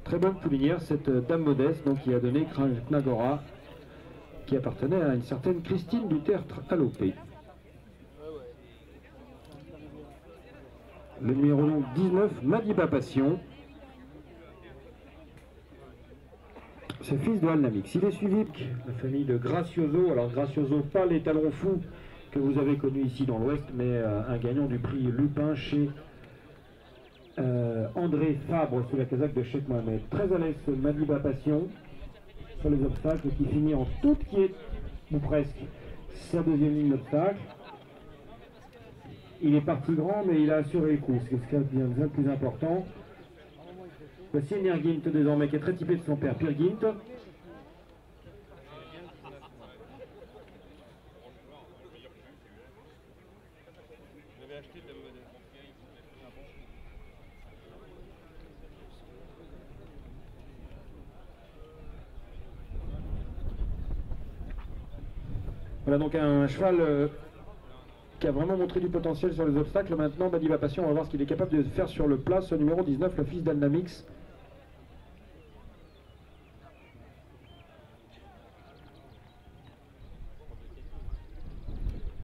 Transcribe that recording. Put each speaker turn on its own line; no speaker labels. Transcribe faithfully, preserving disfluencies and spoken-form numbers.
Très bonne poulinière, cette dame modeste donc, qui a donné Knagora, qui appartenait à une certaine Christine du Tertre à l'O P. Le numéro donc dix-neuf, Madiba Passion. C'est fils de Alnamix. Il est suivi la famille de Gracioso. Alors Gracioso, pas les talons fous que vous avez connus ici dans l'Ouest, mais euh, un gagnant du prix Lupin chez euh, André Fabre sous la casaque de Cheikh Mohamed. Très à l'aise ce Madiba Passion sur les obstacles qui finit en toute quiète, ou presque, sa deuxième ligne d'obstacle. Il est parti grand, mais il a assuré le coup, c'est ce qui est bien le plus important. Voici Nirgint désormais, qui est très typé de son père, Peer Gynt. Voilà donc un cheval euh, qui a vraiment montré du potentiel sur les obstacles. Maintenant, Madiba Passion, on va voir ce qu'il est capable de faire sur le plat. Ce numéro dix-neuf, le fils d'Alnamix.